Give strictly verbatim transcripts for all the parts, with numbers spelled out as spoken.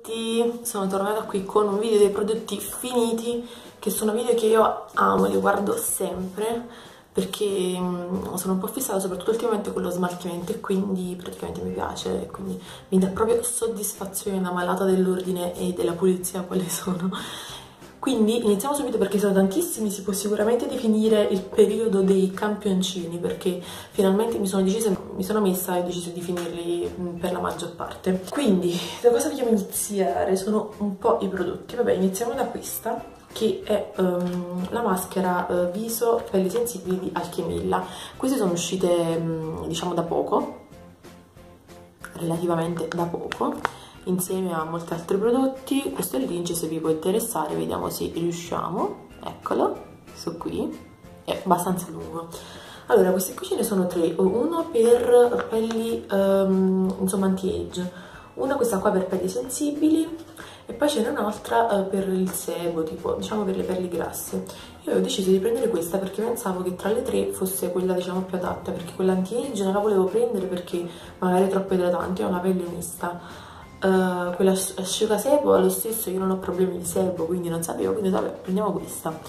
tutti, sono tornata qui con un video dei prodotti finiti, che sono video che io amo, li guardo sempre perché mh, sono un po' fissata soprattutto ultimamente con lo smaltimento e quindi praticamente mi piace, e quindi mi dà proprio soddisfazione da malata dell'ordine e della pulizia quale sono. Quindi iniziamo subito perché sono tantissimi, si può sicuramente definire il periodo dei campioncini, perché finalmente mi sono decisa, mi sono messa e ho deciso di finirli per la maggior parte. Quindi da cosa vogliamo iniziare? Sono un po' i prodotti. Vabbè, iniziamo da questa, che è um, la maschera uh, viso pelli sensibili di Alchemilla. Queste sono uscite um, diciamo da poco, relativamente da poco, insieme a molti altri prodotti. Questo è il link se vi può interessare, vediamo se riusciamo. Eccolo, su qui, è abbastanza lungo. Allora, queste qui ce ne sono tre, uno per pelli um, insomma anti-age, una questa qua per pelli sensibili e poi ce n'è un'altra uh, per il sebo, tipo diciamo per le pelli grasse. Io ho deciso di prendere questa perché pensavo che tra le tre fosse quella diciamo più adatta, perché quella anti-age non la volevo prendere perché magari è troppo idratante, ho una pelle mista. Uh, quella asciuga sebo allo stesso, io non ho problemi di sebo, quindi non sapevo, quindi vabbè, prendiamo questa.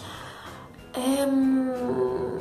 Ehm,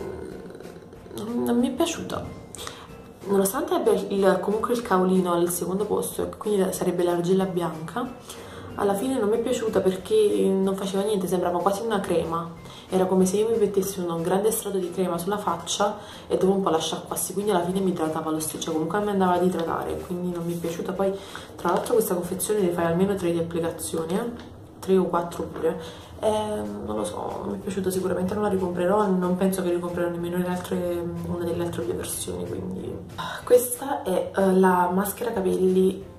non mi è piaciuta, nonostante abbia il, comunque il caolino al secondo posto, quindi sarebbe l'argilla bianca. Alla fine non mi è piaciuta perché non faceva niente, sembrava quasi una crema. Era come se io mi mettessi un grande strato di crema sulla faccia e dopo un po' la sciacquassi, quindi alla fine mi idratava lo stesso, comunque mi andava ad idratare, quindi non mi è piaciuta. Poi tra l'altro questa confezione ne fai almeno tre di applicazioni, eh? tre o quattro pure, eh, non lo so, non mi è piaciuta, sicuramente non la ricomprerò, non penso che ricomprerò nemmeno le altre, una delle altre due versioni, quindi... Questa è uh, la maschera capelli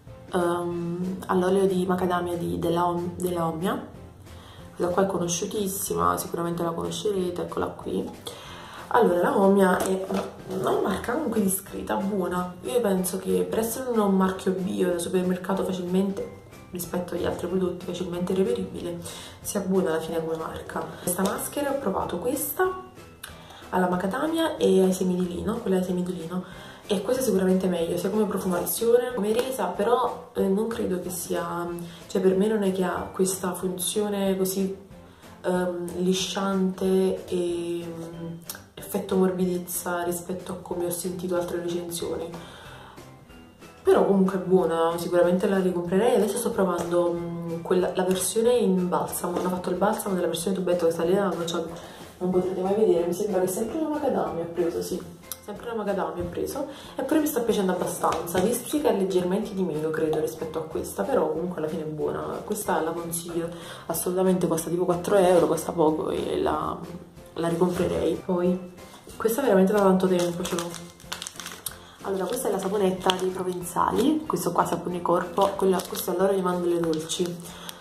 um, all'olio di macadamia di, della, Om, della Omnia. Questa qua è conosciutissima, sicuramente la conoscerete, eccola qui. Allora, la Omnia è una marca comunque discreta, buona. Io penso che per essere un marchio bio da supermercato facilmente, rispetto agli altri prodotti, facilmente reperibile, sia buona alla fine come marca. Questa maschera ho provato questa alla macadamia e ai semi di lino, quella ai semi di lino. E questa è sicuramente meglio, sia come profumazione, come resa, però eh, non credo che sia, cioè per me non è che ha questa funzione così um, lisciante e um, effetto morbidezza rispetto a come ho sentito altre recensioni. Però comunque è buona, sicuramente la ricomprerei. Adesso sto provando um, quella, la versione in balsamo, hanno fatto il balsamo della versione tubetto che sta lì, non, non potrete mai vedere, mi sembra che sempre una macadamia ho preso, sì. Sempre una macadamia ho preso, eppure mi sta piacendo abbastanza. L'istica è leggermente di meno credo rispetto a questa, però comunque alla fine è buona. Questa la consiglio assolutamente, costa tipo quattro euro, costa poco e la, la ricomprerei. Poi questa veramente da tanto tempo ce l'ho. Allora, questa è la saponetta dei provenzali, questo qua sapone corpo, quella, questo è l'olio di mandorle dolci.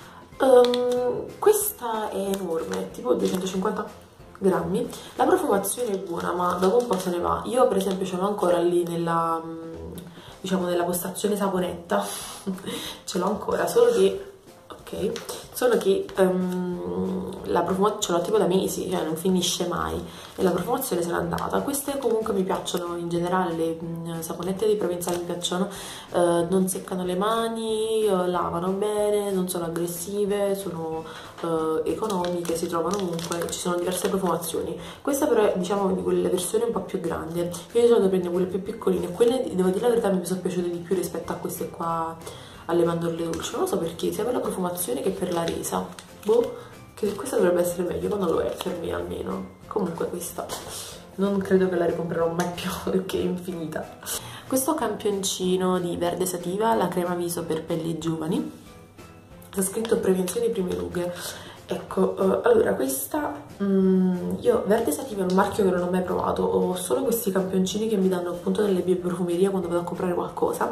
Um, questa è enorme, tipo duecentocinquanta grammi. La profumazione è buona, ma dopo un po' se ne va. Io per esempio ce l'ho ancora lì nella, diciamo, nella postazione saponetta ce l'ho ancora, solo che ok, solo che um, la profumazione ce l'ho tipo da mesi, cioè non finisce mai e la profumazione se n'è andata. Queste comunque mi piacciono in generale, le mh, saponette dei provenzali mi piacciono, uh, non seccano le mani, uh, lavano bene, non sono aggressive, sono uh, economiche, si trovano ovunque, ci sono diverse profumazioni. Questa però è diciamo di quelle versioni un po' più grandi, io di solito prendo quelle più piccoline, quelle devo dire la verità mi sono piaciute di più rispetto a queste qua alle mandorle dolci, non lo so perché, sia per la profumazione che per la resa. Boh, che questa dovrebbe essere meglio, ma non lo è per me almeno. Comunque questa non credo che la ricomprerò mai più perché è infinita. Questo campioncino di verde sativa, la crema viso per pelli giovani, c'è scritto prevenzione prime rughe. Ecco, uh, allora questa, um, io verde sativa è un marchio che non ho mai provato, ho solo questi campioncini che mi danno appunto nelle bioprofumerie quando vado a comprare qualcosa.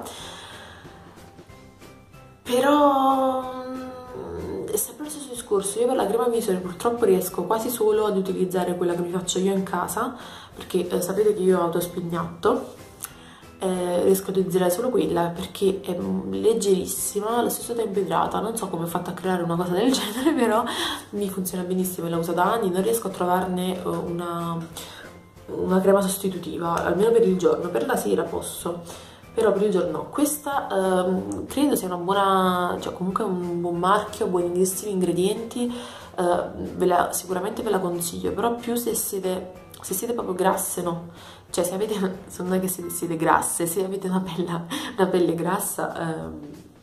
Però è sempre lo stesso discorso, io per la crema viso purtroppo riesco quasi solo ad utilizzare quella che mi faccio io in casa, perché eh, sapete che io ho autospignatto, eh, riesco ad utilizzare solo quella perché è leggerissima, allo stesso tempo idrata, non so come ho fatto a creare una cosa del genere, però mi funziona benissimo, la uso da anni, non riesco a trovarne uh, una, una crema sostitutiva, almeno per il giorno, per la sera posso. però per il giorno no. Questa ehm, credo sia una buona, cioè comunque un buon marchio, buonissimi ingredienti, eh, ve la, sicuramente ve la consiglio, però più se siete, se siete proprio grasse no, cioè se avete, non è che siete, siete grasse, se avete una pelle, una pelle grassa ehm,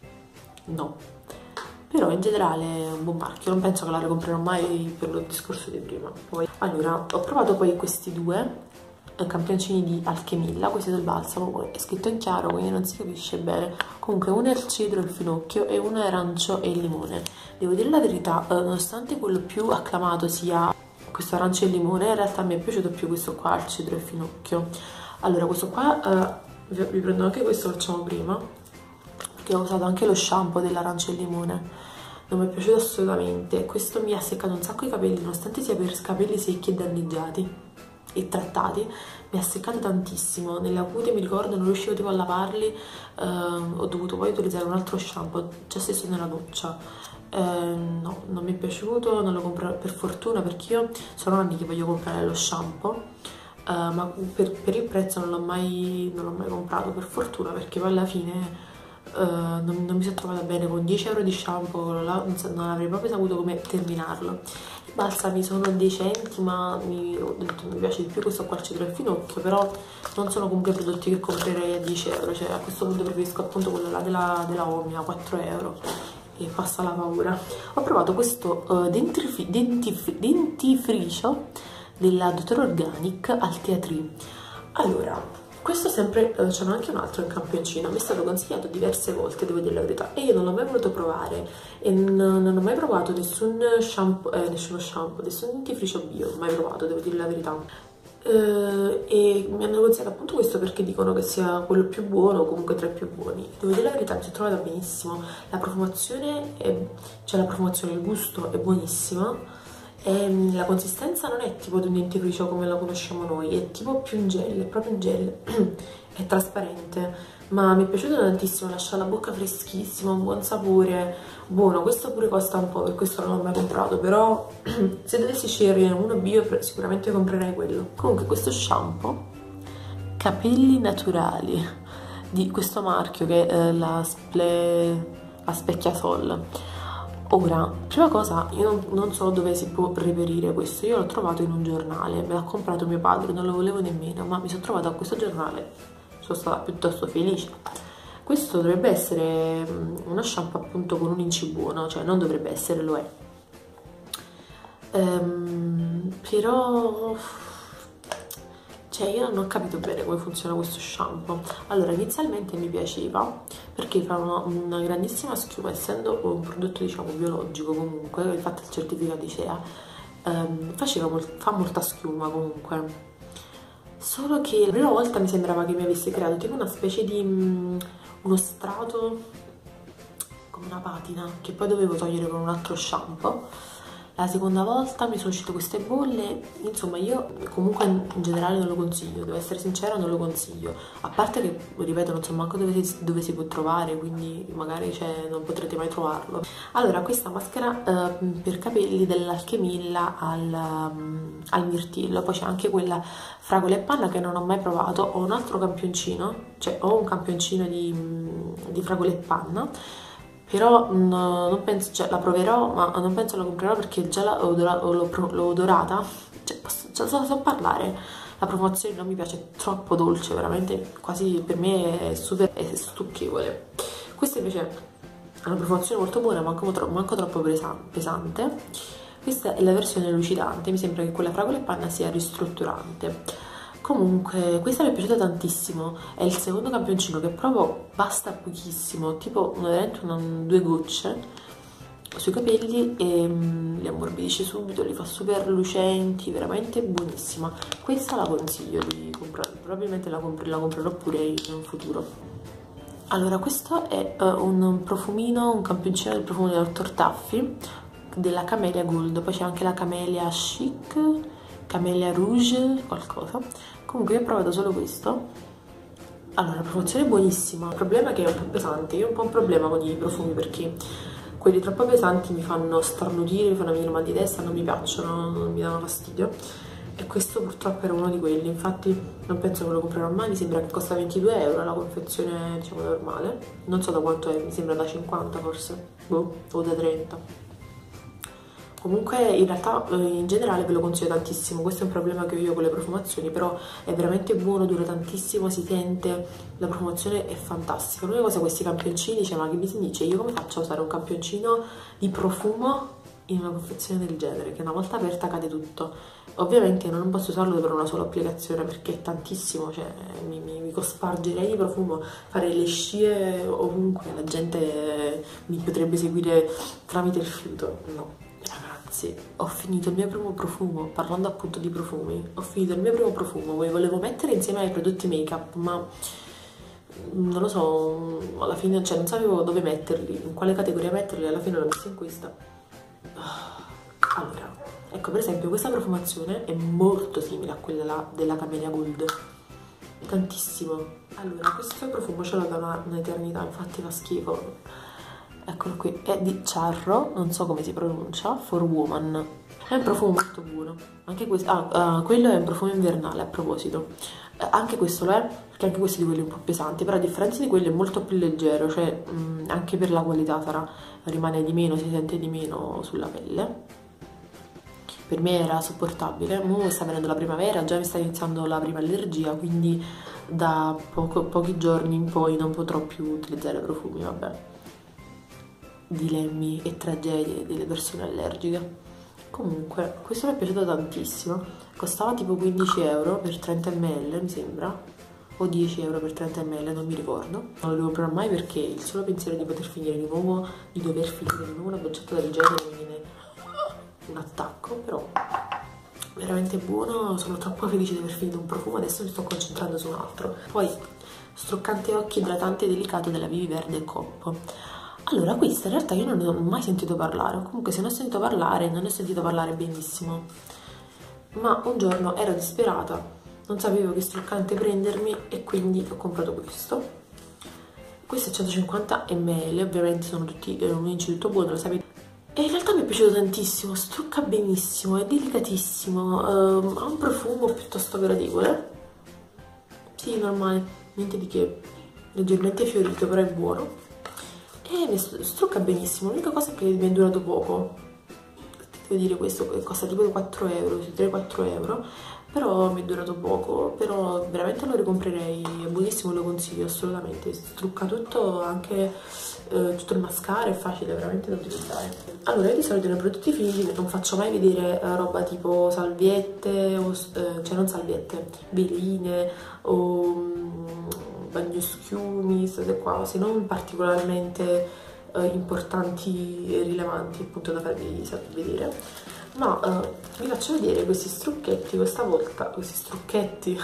no, però in generale è un buon marchio, non penso che la ricomprerò mai per il discorso di prima. Poi, allora, ho provato poi questi due campioncini di Alchemilla, questo del balsamo, è scritto in chiaro quindi non si capisce bene. Comunque uno è il cedro e il finocchio e uno è arancio e il limone. Devo dire la verità, eh, nonostante quello più acclamato sia questo arancio e il limone, in realtà mi è piaciuto più questo qua, il cedro e il finocchio. Allora questo qua, eh, vi, vi prendo anche questo, facciamo prima, perché ho usato anche lo shampoo dell'arancio e il limone, non mi è piaciuto assolutamente. Questo mi ha seccato un sacco i capelli, nonostante sia per capelli secchi e danneggiati e trattati, mi ha seccato tantissimo. Nella cute mi ricordo non riuscivo tipo a lavarli, ehm, ho dovuto poi utilizzare un altro shampoo già stesso nella doccia. Eh, no, non mi è piaciuto, non lo comprerò per fortuna, perché io sono anni che voglio comprare lo shampoo, eh, ma per, per il prezzo non l'ho mai, non l'ho mai comprato, per fortuna, perché poi alla fine Uh, non, non mi sono trovata bene con dieci euro di shampoo, la, non, non avrei proprio saputo come terminarlo. I balsami sono decenti, ma mi, ho detto, mi piace di più questo qua, il cedro e il finocchio, però non sono comunque prodotti che comprerei a dieci euro, cioè a questo punto preferisco appunto quello là della, della Omnia, quattro euro, e passa la paura. Ho provato questo uh, dentifri, dentifri, dentifricio della Dottor Organic al Teatri. Allora, questo sempre, eh, c'è anche un altro in campioncino, mi è stato consigliato diverse volte, devo dire la verità, e io non l'ho mai voluto provare, e non ho mai provato nessun shampoo, eh, nessuno shampoo, nessun dentifricio bio, mai provato, devo dire la verità. Eh, e mi hanno consigliato appunto questo perché dicono che sia quello più buono, o comunque tra i più buoni. Devo dire la verità, mi sono trovata benissimo, la profumazione, è, cioè la profumazione, il gusto è buonissimo. E la consistenza non è tipo di un dentifricio come lo conosciamo noi, è tipo più un gel, è proprio un gel, è trasparente, ma mi è piaciuto tantissimo, lascia la bocca freschissima, un buon sapore, buono. Questo pure costa un po', per questo non l'ho mai comprato, però se dovessi scegliere uno bio sicuramente comprerei quello. Comunque questo shampoo, capelli naturali, di questo marchio che è la, Sple... la Specchiasol. Ora, prima cosa, io non, non so dove si può reperire questo, io l'ho trovato in un giornale, me l'ha comprato mio padre, non lo volevo nemmeno, ma mi sono trovata a questo giornale, sono stata piuttosto felice. Questo dovrebbe essere uno shampoo appunto con un inci buono, cioè non dovrebbe essere, lo è. Ehm, però... cioè io non ho capito bene come funziona questo shampoo. Allora, inizialmente mi piaceva perché fa una, una grandissima schiuma, essendo un prodotto diciamo biologico comunque, infatti il certificato I C E A, ehm, faceva molt, fa molta schiuma comunque. Solo che la prima volta mi sembrava che mi avesse creato tipo una specie di um, uno strato, come una patina, che poi dovevo togliere con un altro shampoo. La seconda volta mi sono uscite queste bolle, insomma io comunque in generale non lo consiglio, devo essere sincera, non lo consiglio, a parte che, ripeto, non so manco dove si, dove si può trovare, quindi magari cioè, non potrete mai trovarlo. Allora, questa maschera eh, per capelli dell'Alchemilla al, um, al mirtillo, poi c'è anche quella fragola e panna che non ho mai provato, ho un altro campioncino, cioè ho un campioncino di, di fragola e panna, però no, non penso, cioè la proverò, ma non penso la comprerò perché già l'ho odorata, cioè posso, già so, so parlare, la profumazione non mi piace, è troppo dolce, veramente quasi per me è super è stucchevole. Questa invece ha una profumazione molto buona, ma manco, troppo, manco troppo pesante. Questa è la versione lucidante, mi sembra che quella fragola e panna sia ristrutturante. Comunque, questa mi è piaciuta tantissimo, è il secondo campioncino che provo, basta pochissimo, tipo veramente una, due gocce sui capelli e um, li ammorbidisce subito, li fa super lucenti, veramente buonissima. Questa la consiglio di comprare, probabilmente la, compr la comprerò pure in un futuro. Allora, questo è uh, un profumino, un campioncino del profumo del dottor Taffy, della Camellia Gold, poi c'è anche la Camellia Chic, Camellia Rouge, qualcosa. Comunque io ho provato solo questo. Allora, la profumazione è buonissima, il problema è che è un po' pesante, io ho un po' un problema con i profumi perché quelli troppo pesanti mi fanno starnutire, mi fanno venire mal di testa, non mi piacciono, non mi danno fastidio. e questo purtroppo era uno di quelli, infatti non penso che lo comprerò mai, mi sembra che costa ventidue euro la confezione, diciamo, normale, non so da quanto è, mi sembra da cinquanta forse, boh, o da trenta. Comunque in realtà in generale ve lo consiglio tantissimo, questo è un problema che ho io con le profumazioni, però è veramente buono, dura tantissimo, si sente, la profumazione è fantastica. L'unica cosa, questi campioncini, cioè, ma che mi si dice, io come faccio a usare un campioncino di profumo in una confezione del genere, che una volta aperta cade tutto. Ovviamente non posso usarlo per una sola applicazione perché è tantissimo, cioè mi, mi, mi cospargerei di profumo, fare le scie ovunque, la gente mi potrebbe seguire tramite il fiuto, no. Ragazzi, ho finito il mio primo profumo, parlando appunto di profumi, ho finito il mio primo profumo, ve volevo mettere insieme ai prodotti make-up, ma non lo so, alla fine, cioè non sapevo dove metterli, in quale categoria metterli, alla fine l'ho messo in questa. Allora, ecco, per esempio questa profumazione è molto simile a quella della Camellia Gold, tantissimo. Allora, questo profumo ce l'ho da un'eternità, infatti fa schifo. Eccolo qui, è di Charro, non so come si pronuncia, For Woman. È un profumo molto buono. Anche questo, ah, uh, quello è un profumo invernale, a proposito. Uh, anche questo lo è, perché anche questo è di quelli un po' pesanti, però a differenza di quello è molto più leggero, cioè mh, anche per la qualità sarà, rimane di meno, si sente di meno sulla pelle. Per me era sopportabile, ora sta venendo la primavera, già mi sta iniziando la prima allergia, quindi da poco, pochi giorni in poi non potrò più utilizzare profumi, vabbè. Dilemmi e tragedie delle persone allergiche. Comunque, questo mi è piaciuto tantissimo, costava tipo quindici euro per trenta millilitri, mi sembra, o dieci euro per trenta millilitri, non mi ricordo. Non lo devo comprare mai perché il solo pensiero di poter finire di nuovo, di dover finire di nuovo una boccetta del genere mi viene un attacco, però veramente buono, sono troppo felice di aver finito un profumo, adesso mi sto concentrando su un altro. Poi, struccante occhi idratante delicato della Vivi Verde Coppo. Allora, questa in realtà io non ne ho mai sentito parlare, o comunque se ne ho sentito parlare, non ne ho sentito parlare benissimo. Ma un giorno ero disperata, non sapevo che struccante prendermi e quindi ho comprato questo. Questo è centocinquanta millilitri, ovviamente sono tutti, eh, un instituto buono, lo sapete. E in realtà mi è piaciuto tantissimo, strucca benissimo, è delicatissimo, um, ha un profumo piuttosto gradevole. Sì, normale, niente di che, leggermente fiorito, però è buono. E mi strucca benissimo, l'unica cosa è che mi è durato poco, devo dire questo, costa tipo quattro euro, tre quattro euro, però mi è durato poco, però veramente lo ricomprerei, è buonissimo, lo consiglio assolutamente, strucca tutto, anche eh, tutto il mascara, è facile veramente da utilizzare. Allora, io di solito nei prodotti finiti non faccio mai vedere eh, roba tipo salviette, o, eh, cioè non salviette, veline o bagnoschiumi, queste qua, se non particolarmente eh, importanti e rilevanti appunto da farvi vedere, ma eh, vi faccio vedere questi strucchetti questa volta, questi strucchetti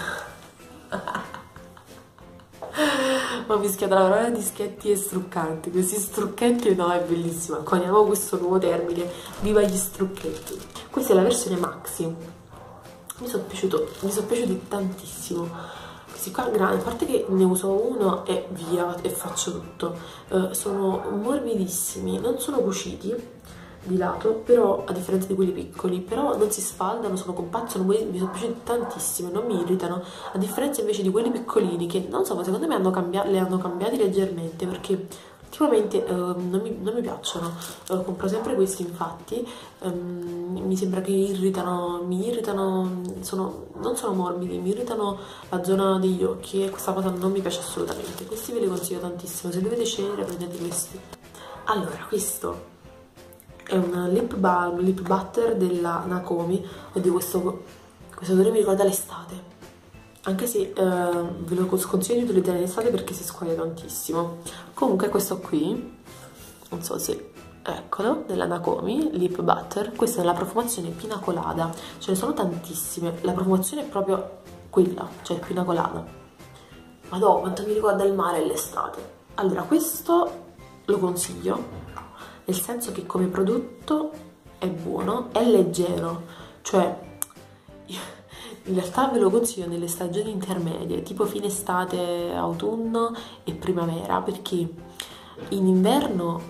ho mischiato la parola dischetti e struccanti, questi strucchetti, no, è bellissima, coniamo questo nuovo termine, viva gli strucchetti. Questa è la versione maxi, mi sono piaciuto, mi sono piaciuti tantissimo. Questi qua grandi, a parte che ne uso uno e via, e faccio tutto, uh, sono morbidissimi, non sono cuciti di lato, però a differenza di quelli piccoli, però non si sfaldano, sono compatti, sono, mi sono piaciuti tantissimo, non mi irritano, a differenza invece di quelli piccolini che, non so, secondo me hanno cambiato, le hanno cambiati leggermente, perché ultimamente uh, non, mi, non mi piacciono, uh, compro sempre questi, infatti um, mi sembra che irritano, mi irritano, sono, non sono morbidi, mi irritano la zona degli occhi e questa cosa non mi piace assolutamente. Questi ve li consiglio tantissimo, se dovete scegliere prendete questi. Allora, questo è un lip balm, lip butter della Nakomi, oddio, questo, questo odore mi ricorda l'estate, anche se eh, ve lo consiglio di utilizzare in estate perché si squaglia tantissimo. Comunque questo qui, non so se, eccolo, della Nakomi, lip butter, questa è la profumazione pina colada, ce ne sono tantissime, la profumazione è proprio quella, cioè pina colada. Madò, quanto mi ricorda il mare e l'estate. Allora, questo lo consiglio, nel senso che come prodotto è buono, è leggero, cioè in realtà ve lo consiglio nelle stagioni intermedie, tipo fine estate, autunno e primavera, perché in inverno,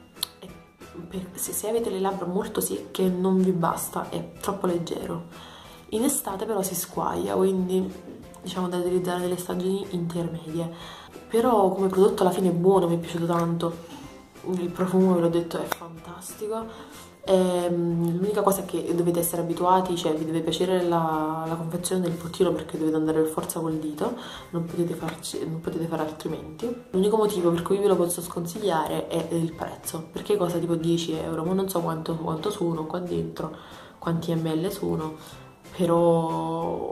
se avete le labbra molto secche, non vi basta, è troppo leggero. In estate però si squaglia, quindi diciamo da utilizzare delle stagioni intermedie. Però come prodotto alla fine è buono, mi è piaciuto tanto. Il profumo, ve l'ho detto, è fantastico. Ehm, L'unica cosa è che dovete essere abituati, cioè vi deve piacere la, la confezione del bottino perché dovete andare per forza col dito, non potete, farci, non potete fare altrimenti. L'unico motivo per cui ve lo posso sconsigliare è il prezzo, perché costa tipo dieci euro, ma non so quanto, quanto sono qua dentro, quanti ml sono, però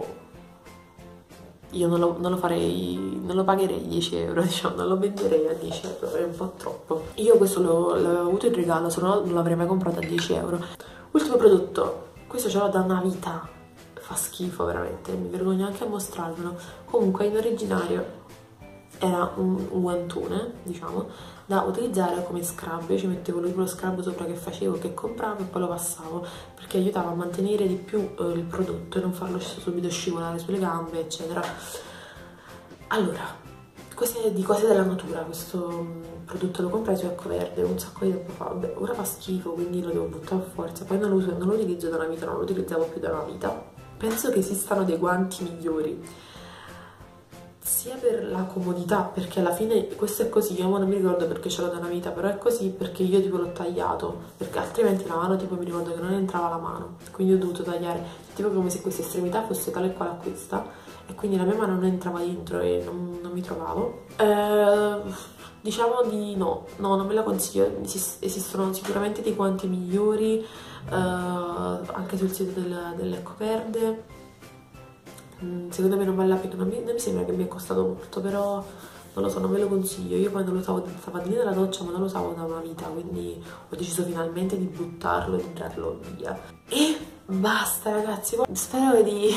io non lo, non lo farei, non lo pagherei dieci euro, diciamo, non lo venderei a dieci euro, è un po' troppo. Io questo l'avevo avuto in regalo, se no non l'avrei mai comprato a dieci euro. Ultimo prodotto, questo ce l'ho da una vita, fa schifo veramente, mi vergogno anche a mostrarvelo. Comunque in originario era un, un guantone, diciamo, da utilizzare come scrub. Io ci mettevo lo scrub sopra che facevo, che compravo e poi lo passavo, perché aiutava a mantenere di più eh, il prodotto e non farlo subito scivolare sulle gambe, eccetera. Allora, queste di cose della natura, questo prodotto l'ho comprato su Ecoverde un sacco di tempo fa. Vabbè, ora fa schifo, quindi lo devo buttare a forza. Poi non lo, uso, non lo utilizzo da una vita, non lo utilizzavo più da una vita. Penso che esistano dei guanti migliori, sia per la comodità, perché alla fine questo è così, io non mi ricordo perché ce l'ho da una vita, però è così perché io tipo l'ho tagliato, perché altrimenti la mano tipo mi ricordo che non entrava la mano, quindi ho dovuto tagliare, tipo come se questa estremità fosse tale e quale a questa, e quindi la mia mano non entrava dentro e non, non mi trovavo. Eh, diciamo di no, no, non me la consiglio, esistono sicuramente dei guanti migliori, eh, anche sul sito del, dell'Ecoverde. Secondo me non vale la pena, non mi, non mi sembra che mi è costato molto, però non lo so, non ve lo consiglio. Io poi non lo usavo stamattina della doccia, ma non lo usavo da una vita, quindi ho deciso finalmente di buttarlo e di darlo via. E basta ragazzi, spero di,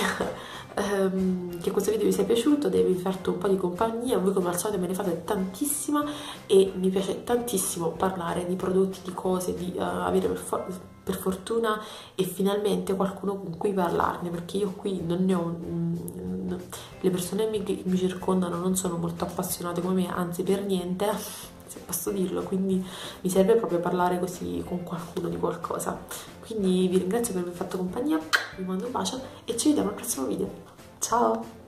ehm, che questo video vi sia piaciuto, di avervi fatto un po' di compagnia. Voi come al solito me ne fate tantissima e mi piace tantissimo parlare di prodotti, di cose, di uh, avere per forza per fortuna e finalmente qualcuno con cui parlarne, perché io qui non ne ho, mm, le persone che mi circondano non sono molto appassionate come me, anzi per niente, se posso dirlo, quindi mi serve proprio parlare così con qualcuno di qualcosa. Quindi vi ringrazio per avermi fatto compagnia, vi mando un bacio e ci vediamo al prossimo video. Ciao!